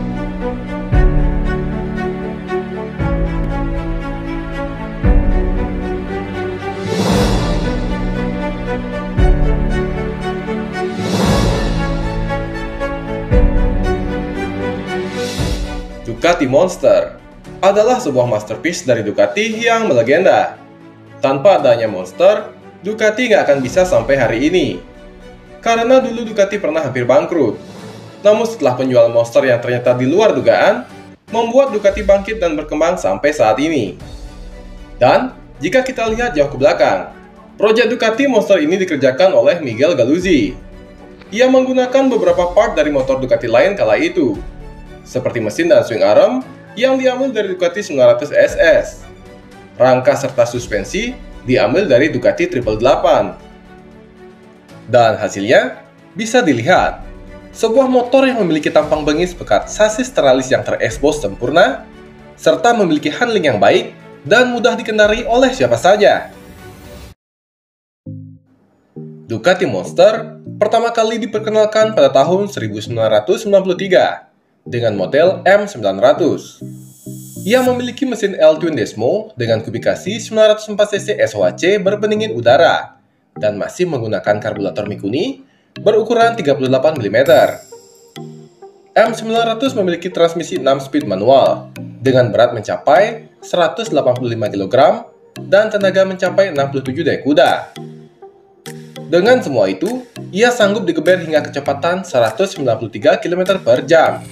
Ducati Monster adalah sebuah masterpiece dari Ducati yang melegenda. Tanpa adanya Monster, Ducati nggak akan bisa sampai hari ini. Karena dulu Ducati pernah hampir bangkrut. Namun setelah penjualan Monster yang ternyata di luar dugaan, membuat Ducati bangkit dan berkembang sampai saat ini. Dan, jika kita lihat jauh ke belakang, proyek Ducati Monster ini dikerjakan oleh Miguel Galuzzi. Ia menggunakan beberapa part dari motor Ducati lain kala itu, seperti mesin dan swing arm yang diambil dari Ducati 900 SS. Rangka serta suspensi diambil dari Ducati 888. Dan hasilnya bisa dilihat. Sebuah motor yang memiliki tampang bengis pekat sasis teralis yang terekspos sempurna, serta memiliki handling yang baik dan mudah dikendarai oleh siapa saja. Ducati Monster pertama kali diperkenalkan pada tahun 1993 dengan model M900. Ia memiliki mesin L-Twin Desmo dengan kubikasi 904cc SOHC berpendingin udara dan masih menggunakan karburator Mikuni berukuran 38 mm. M900 memiliki transmisi 6-speed manual dengan berat mencapai 185 kg dan tenaga mencapai 67 daya kuda. Dengan semua itu, ia sanggup digeber hingga kecepatan 193 km/jam.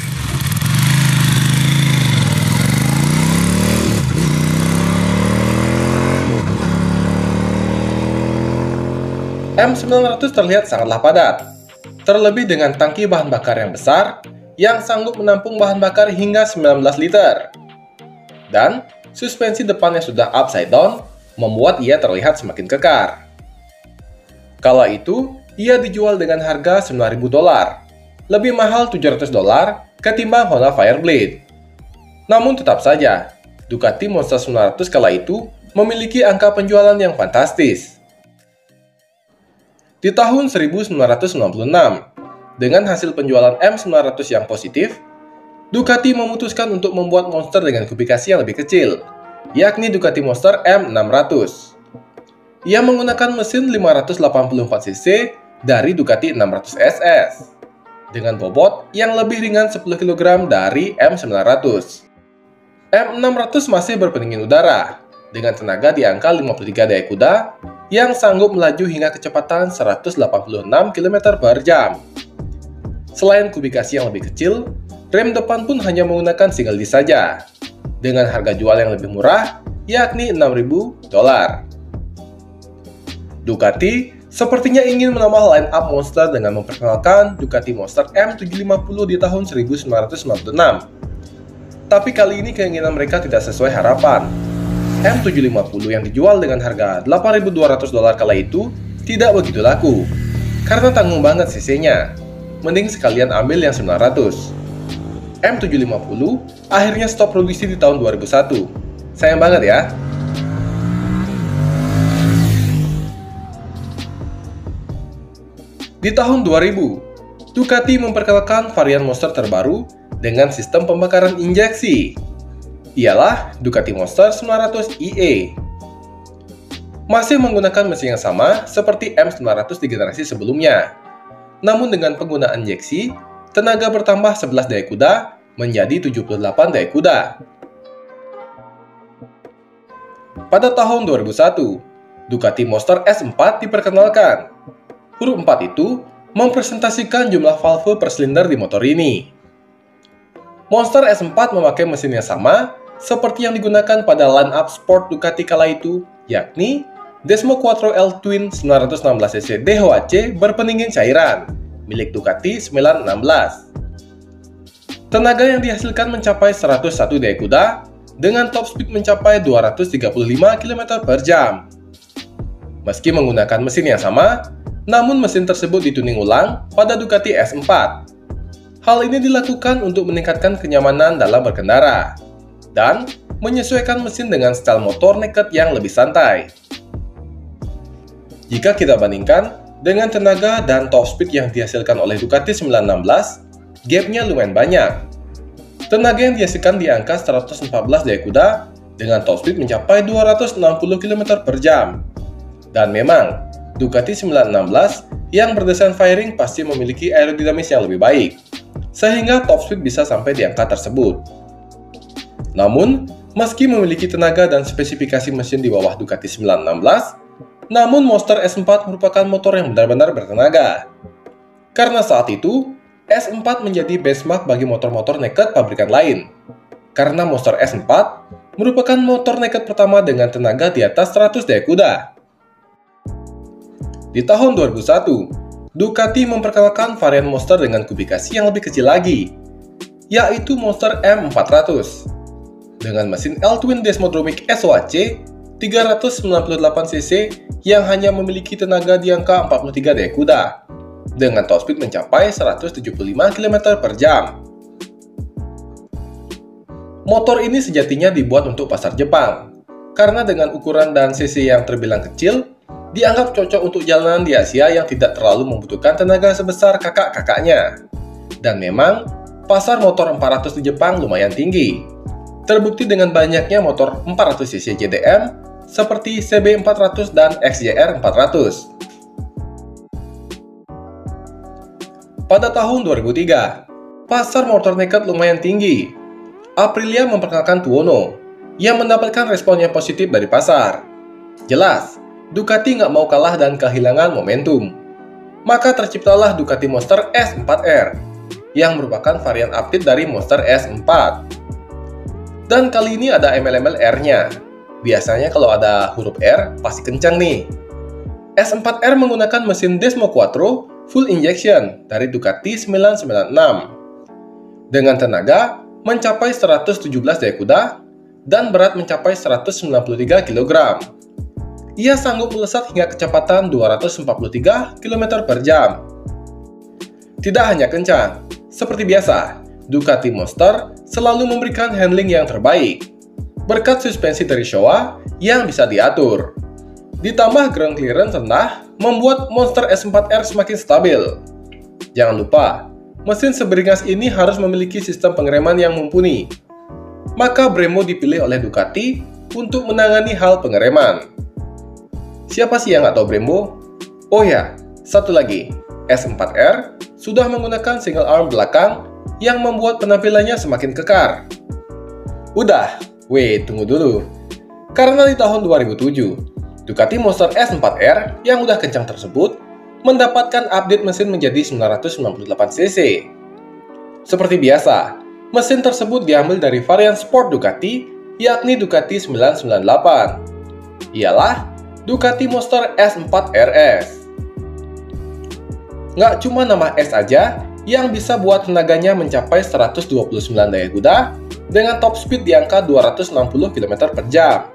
M900 terlihat sangatlah padat, terlebih dengan tangki bahan bakar yang besar yang sanggup menampung bahan bakar hingga 19 liter. Dan suspensi depan yang sudah upside down membuat ia terlihat semakin kekar. Kala itu, ia dijual dengan harga $9.000, lebih mahal $700 ketimbang Honda Fireblade. Namun tetap saja, Ducati Monster 900 kala itu memiliki angka penjualan yang fantastis. Di tahun 1996, dengan hasil penjualan M900 yang positif, Ducati memutuskan untuk membuat Monster dengan kubikasi yang lebih kecil, yakni Ducati Monster M600. Ia menggunakan mesin 584cc dari Ducati 600 SS, dengan bobot yang lebih ringan 10 kg dari M900. M600 masih berpendingin udara, dengan tenaga di angka 53 daya kuda yang sanggup melaju hingga kecepatan 186 km/jam. Selain kubikasi yang lebih kecil, rem depan pun hanya menggunakan single disc saja, dengan harga jual yang lebih murah, yakni $6.000. Ducati sepertinya ingin menambah line up Monster dengan memperkenalkan Ducati Monster M750 di tahun 1996. Tapi kali ini keinginan mereka tidak sesuai harapan. M750 yang dijual dengan harga $8.200 kala itu tidak begitu laku, karena tanggung banget cc-nya. Mending sekalian ambil yang 900. M750 akhirnya stop produksi di tahun 2001. Sayang banget ya. Di tahun 2000, Ducati memperkenalkan varian Monster terbaru dengan sistem pembakaran injeksi. Ialah Ducati Monster 900 EA. Masih menggunakan mesin yang sama seperti M900 di generasi sebelumnya. Namun dengan penggunaan injeksi, tenaga bertambah 11 daya kuda menjadi 78 daya kuda. Pada tahun 2001, Ducati Monster S4 diperkenalkan. Huruf 4 itu mempresentasikan jumlah valve per silinder di motor ini. Monster S4 memakai mesin yang sama seperti yang digunakan pada line-up sport Ducati kala itu, yakni Desmo Quattro L-Twin 916cc DHC berpendingin cairan, milik Ducati 916. Tenaga yang dihasilkan mencapai 101 daya kuda, dengan top speed mencapai 235 km/jam. Meski menggunakan mesin yang sama, namun mesin tersebut dituning ulang pada Ducati S4. Hal ini dilakukan untuk meningkatkan kenyamanan dalam berkendara dan menyesuaikan mesin dengan style motor naked yang lebih santai. Jika kita bandingkan dengan tenaga dan top speed yang dihasilkan oleh Ducati 916, gapnya lumayan banyak. Tenaga yang dihasilkan di angka 114 daya kuda dengan top speed mencapai 260 km per jam. Dan memang, Ducati 916 yang berdesain fairing pasti memiliki aerodinamis yang lebih baik, sehingga top speed bisa sampai di angka tersebut. Namun, meski memiliki tenaga dan spesifikasi mesin di bawah Ducati 916, namun Monster S4 merupakan motor yang benar-benar bertenaga. Karena saat itu, S4 menjadi benchmark bagi motor-motor naked pabrikan lain. Karena Monster S4 merupakan motor naked pertama dengan tenaga di atas 100 daya kuda. Di tahun 2001, Ducati memperkenalkan varian Monster dengan kubikasi yang lebih kecil lagi, yaitu Monster M400. Dengan mesin L-Twin Desmodromic SOHC 398cc yang hanya memiliki tenaga di angka 43 daya kuda, dengan top speed mencapai 175 km per jam. Motor ini sejatinya dibuat untuk pasar Jepang, karena dengan ukuran dan cc yang terbilang kecil, dianggap cocok untuk jalanan di Asia yang tidak terlalu membutuhkan tenaga sebesar kakak-kakaknya. Dan memang, pasar motor 400 di Jepang lumayan tinggi. Terbukti dengan banyaknya motor 400cc JDM seperti CB400 dan XJR400. Pada tahun 2003, pasar motor naked lumayan tinggi. Aprilia memperkenalkan Tuono, yang mendapatkan respon yang positif dari pasar. Jelas, Ducati nggak mau kalah dan kehilangan momentum. Maka terciptalah Ducati Monster S4R, yang merupakan varian update dari Monster S4. Dan kali ini ada embel-embel R-nya. Biasanya kalau ada huruf R, pasti kencang nih. S4R menggunakan mesin Desmo Quattro full injection dari Ducati 996 dengan tenaga mencapai 117 daya kuda dan berat mencapai 193 kg. Ia sanggup melesat hingga kecepatan 243 km per jam. Tidak hanya kencang, seperti biasa, Ducati Monster selalu memberikan handling yang terbaik berkat suspensi dari Showa yang bisa diatur. Ditambah ground clearance rendah membuat Monster S4R semakin stabil. Jangan lupa, mesin seberingas ini harus memiliki sistem pengereman yang mumpuni. Maka Brembo dipilih oleh Ducati untuk menangani hal pengereman. Siapa sih yang nggak tahu Brembo? Oh ya, satu lagi, S4R sudah menggunakan single arm belakang yang membuat penampilannya semakin kekar. Udah, tunggu dulu. Karena di tahun 2007, Ducati Monster S4R yang udah kencang tersebut mendapatkan update mesin menjadi 998cc. Seperti biasa, mesin tersebut diambil dari varian sport Ducati, yakni Ducati 998. Ialah Ducati Monster S4RS. Nggak cuma nama S aja yang bisa buat tenaganya mencapai 129 daya kuda dengan top speed di angka 260 km per jam.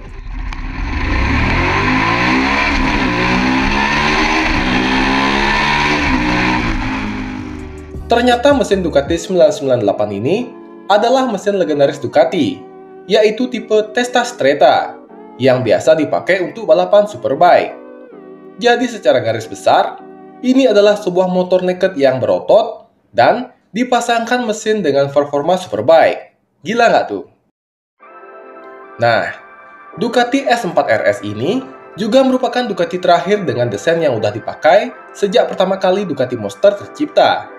Ternyata mesin Ducati 998 ini adalah mesin legendaris Ducati, yaitu tipe Testa Stretta, yang biasa dipakai untuk balapan superbike. Jadi secara garis besar, ini adalah sebuah motor naked yang berotot dan dipasangkan mesin dengan performa superbike. Gila nggak tuh? Nah, Ducati S4RS ini juga merupakan Ducati terakhir dengan desain yang udah dipakai sejak pertama kali Ducati Monster tercipta.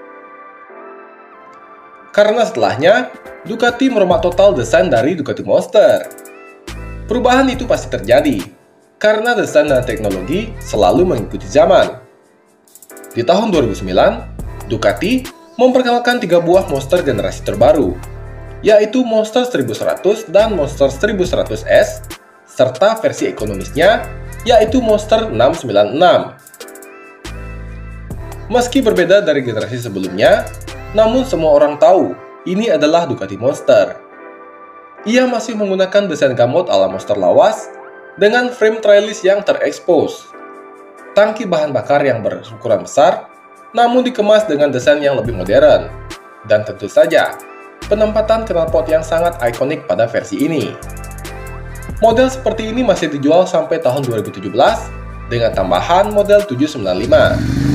Karena setelahnya, Ducati merombak total desain dari Ducati Monster. Perubahan itu pasti terjadi, karena desain dan teknologi selalu mengikuti zaman. Di tahun 2009, Ducati memperkenalkan 3 buah Monster generasi terbaru, yaitu Monster 1100 dan Monster 1100S, serta versi ekonomisnya, yaitu Monster 696. Meski berbeda dari generasi sebelumnya, namun semua orang tahu ini adalah Ducati Monster. Ia masih menggunakan desain gamut ala Monster lawas dengan frame trailis yang terekspos, tangki bahan bakar yang berukuran besar, namun dikemas dengan desain yang lebih modern, dan tentu saja penempatan knalpot yang sangat ikonik pada versi ini. Model seperti ini masih dijual sampai tahun 2017 dengan tambahan model 795.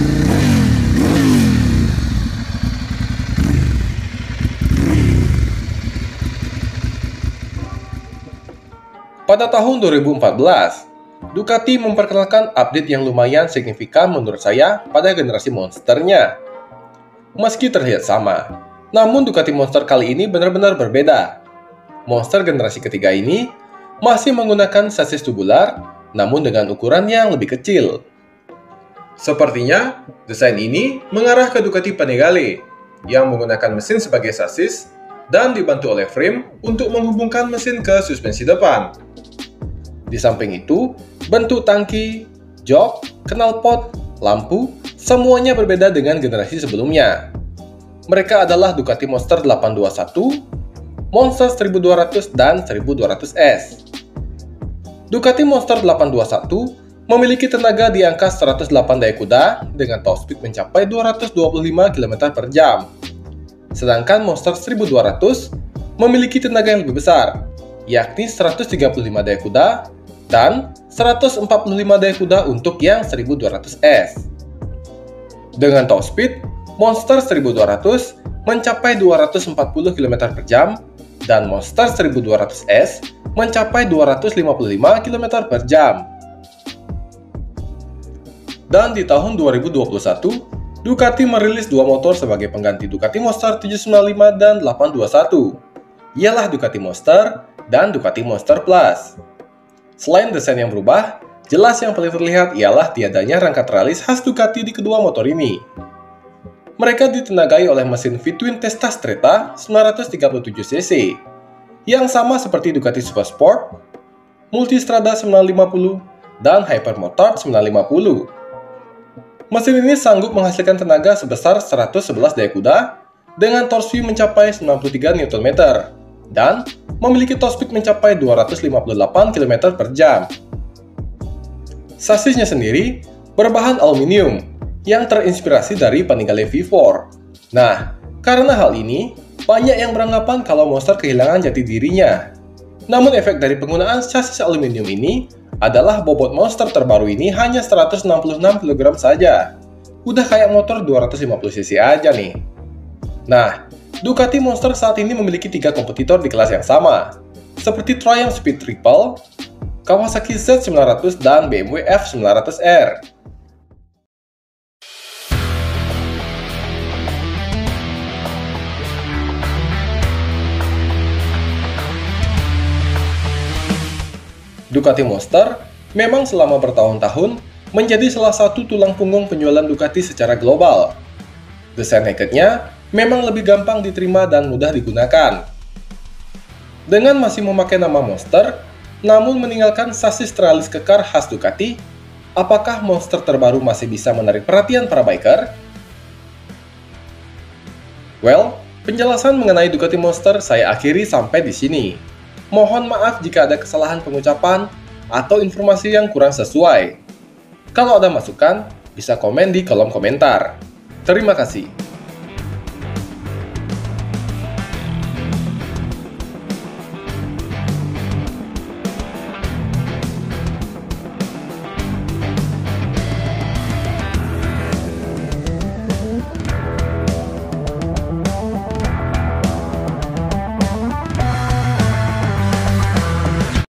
Pada tahun 2014, Ducati memperkenalkan update yang lumayan signifikan menurut saya pada generasi Monsternya. Meski terlihat sama, namun Ducati Monster kali ini benar-benar berbeda. Monster generasi ketiga ini masih menggunakan sasis tubular, namun dengan ukuran yang lebih kecil. Sepertinya, desain ini mengarah ke Ducati Panigale, yang menggunakan mesin sebagai sasis dan dibantu oleh frame untuk menghubungkan mesin ke suspensi depan. Di samping itu, bentuk tangki, jok, knalpot, lampu, semuanya berbeda dengan generasi sebelumnya. Mereka adalah Ducati Monster 821, Monster 1200, dan 1200S. Ducati Monster 821 memiliki tenaga di angka 108 daya kuda dengan top speed mencapai 225 km per jam. Sedangkan Monster 1200 memiliki tenaga yang lebih besar, yakni 135 daya kuda dan 145 daya kuda untuk yang 1200S. Dengan top speed, Monster 1200 mencapai 240 km per jam dan Monster 1200S mencapai 255 km per jam. Dan di tahun 2021, Ducati merilis dua motor sebagai pengganti Ducati Monster 795 dan 821, ialah Ducati Monster dan Ducati Monster Plus. Selain desain yang berubah, jelas yang paling terlihat ialah tiadanya rangka tralis khas Ducati di kedua motor ini. Mereka ditenagai oleh mesin V-twin Testa Stretta 937cc, yang sama seperti Ducati Supersport, Multistrada 950, dan Hypermotard 950. Mesin ini sanggup menghasilkan tenaga sebesar 111 daya kuda dengan torsi mencapai 93 Nm dan memiliki top speed mencapai 258 km per jam. Sasisnya sendiri berbahan aluminium yang terinspirasi dari Panigale V4. Nah, karena hal ini, banyak yang beranggapan kalau Monster kehilangan jati dirinya. Namun efek dari penggunaan sasis aluminium ini adalah bobot Monster terbaru ini hanya 166 kg saja. Udah kayak motor 250cc aja nih. Nah, Ducati Monster saat ini memiliki 3 kompetitor di kelas yang sama, seperti Triumph Speed Triple, Kawasaki Z900, dan BMW F900R. Ducati Monster memang selama bertahun-tahun menjadi salah satu tulang punggung penjualan Ducati secara global. Desain nakednya memang lebih gampang diterima dan mudah digunakan. Dengan masih memakai nama Monster, namun meninggalkan sasis tralis kekar khas Ducati, apakah Monster terbaru masih bisa menarik perhatian para biker? Well, penjelasan mengenai Ducati Monster saya akhiri sampai di sini. Mohon maaf jika ada kesalahan pengucapan atau informasi yang kurang sesuai. Kalau ada masukan, bisa komen di kolom komentar. Terima kasih.